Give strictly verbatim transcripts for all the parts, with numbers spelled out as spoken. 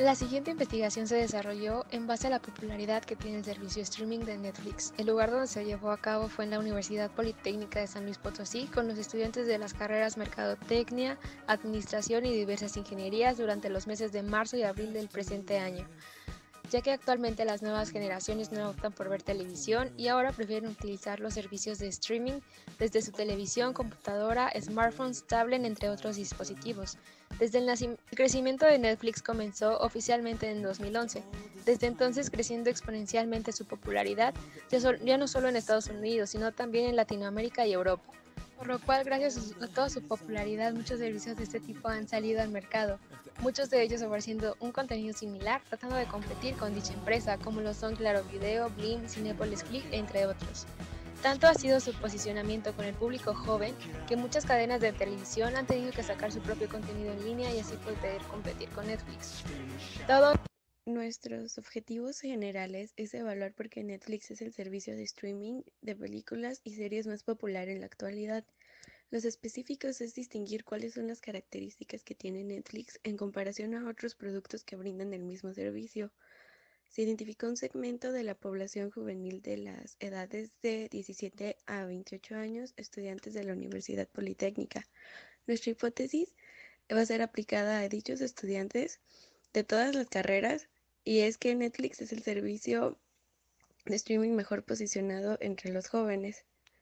La siguiente investigación se desarrolló en base a la popularidad que tiene el servicio streaming de Netflix. El lugar donde se llevó a cabo fue en la Universidad Politécnica de San Luis Potosí, con los estudiantes de las carreras Mercadotecnia, Administración y diversas ingenierías durante los meses de marzo y abril del presente año, ya que actualmente las nuevas generaciones no optan por ver televisión y ahora prefieren utilizar los servicios de streaming desde su televisión, computadora, smartphones, tablet, entre otros dispositivos. Desde el, el crecimiento de Netflix comenzó oficialmente en dos mil once, desde entonces creciendo exponencialmente su popularidad, ya, so ya no solo en Estados Unidos, sino también en Latinoamérica y Europa. Por lo cual, gracias a toda su popularidad, muchos servicios de este tipo han salido al mercado, muchos de ellos ofreciendo un contenido similar, tratando de competir con dicha empresa, como lo son Claro Video, Blim, Cinépolis Click, entre otros. Tanto ha sido su posicionamiento con el público joven que muchas cadenas de televisión han tenido que sacar su propio contenido en línea y así poder competir con Netflix. Todo Nuestros objetivos generales es evaluar por qué Netflix es el servicio de streaming de películas y series más popular en la actualidad. Los específicos es distinguir cuáles son las características que tiene Netflix en comparación a otros productos que brindan el mismo servicio. Se identificó un segmento de la población juvenil de las edades de diecisiete a veintiocho años, estudiantes de la Universidad Politécnica. Nuestra hipótesis va a ser aplicada a dichos estudiantes de todas las carreras, y es que Netflix es el servicio de streaming mejor posicionado entre los jóvenes.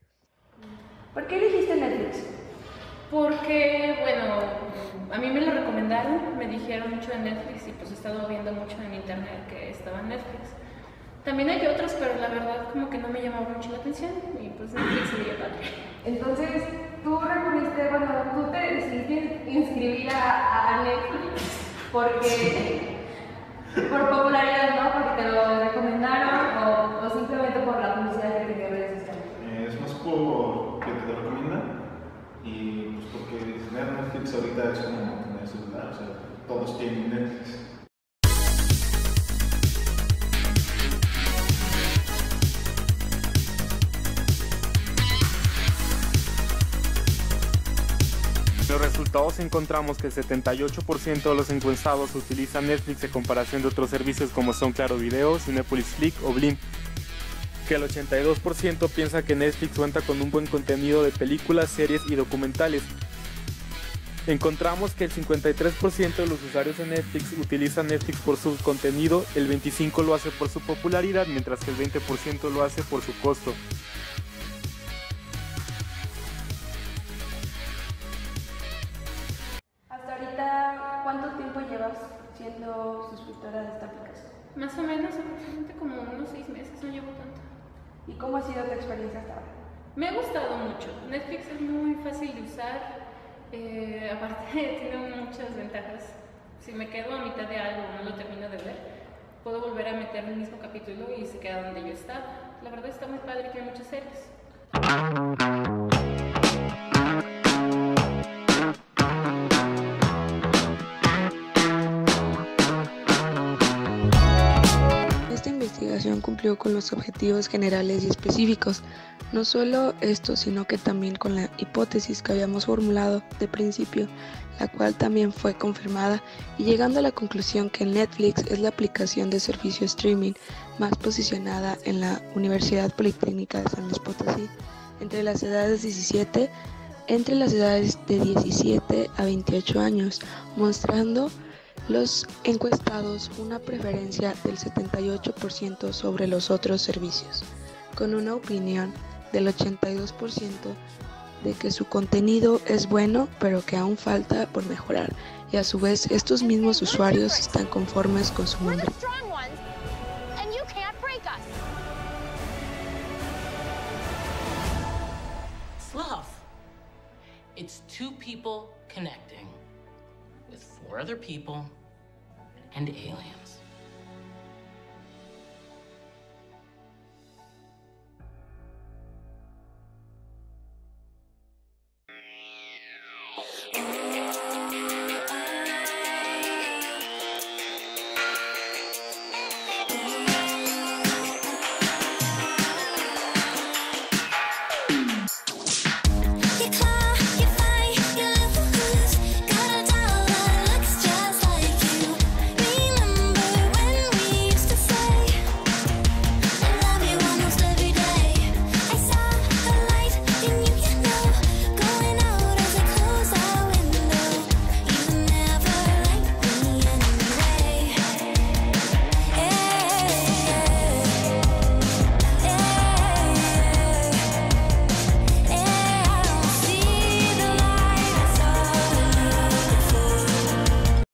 ¿Por qué elegiste Netflix? Porque, bueno, a mí me lo recomendaron, me dijeron mucho de Netflix y pues he estado viendo mucho en internet que estaba en Netflix. También hay otros, pero la verdad como que no me llamaba mucho la atención y pues Netflix sería padre. Entonces, tú recurriste, bueno, tú te decidiste inscribir a, a Netflix porque, por popularidad, ¿no? Porque te lo recomendaron o, o simplemente por la publicidad que te dio redes sociales. Eh, es más por que te lo recomiendan y pues porque tener Netflix ahorita es como tener celular, o sea, todos tienen Netflix. En los resultados encontramos que el setenta y ocho por ciento de los encuestados utilizan Netflix en comparación de otros servicios como son Claro Video, Cinépolis Click o Blim. Que el ochenta y dos por ciento piensa que Netflix cuenta con un buen contenido de películas, series y documentales. Encontramos que el cincuenta y tres por ciento de los usuarios de Netflix utilizan Netflix por su contenido, el veinticinco por ciento lo hace por su popularidad, mientras que el veinte por ciento lo hace por su costo. Hasta ahorita, ¿cuánto tiempo llevas siendo suscriptora de esta aplicación? Más o menos, aproximadamente como unos seis meses, no llevo tanto. ¿Y cómo ha sido tu experiencia hasta ahora? Me ha gustado mucho. Netflix es muy fácil de usar, eh, aparte tiene muchas ventajas. Si me quedo a mitad de algo o no lo termino de ver, puedo volver a meter el mismo capítulo y se queda donde yo estaba. La verdad está muy padre, tiene muchas series. Esta investigación cumplió con los objetivos generales y específicos, no solo esto, sino que también con la hipótesis que habíamos formulado de principio, la cual también fue confirmada, y llegando a la conclusión que Netflix es la aplicación de servicio streaming más posicionada en la Universidad Politécnica de San Luis Potosí, entre las edades diecisiete, entre las edades de diecisiete a veintiocho años, mostrando los encuestados una preferencia del setenta y ocho por ciento sobre los otros servicios, con una opinión del ochenta y dos por ciento de que su contenido es bueno, pero que aún falta por mejorar, y a su vez estos mismos usuarios están conformes con su nombre. Sloth. It's two people connecting with four other people and aliens.